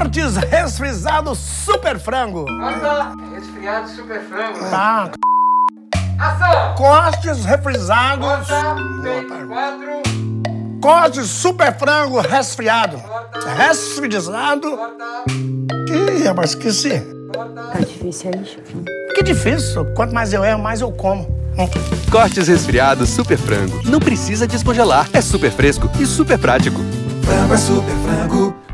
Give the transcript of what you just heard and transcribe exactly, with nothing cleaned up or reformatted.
Cortes resfriado super frango. Corta, resfriado super frango. Tá. Ação! Cortes refrizados. Corta, take quatro. Cortes super frango resfriado. Corta. Resfriado. Corta. Ih, rapaz, esqueci. Corta. Tá difícil aí, chefe. Que difícil. Quanto mais eu erro, mais eu como. Hum. Cortes resfriado super frango. Não precisa descongelar. É super fresco e super prático. Frango é super frango.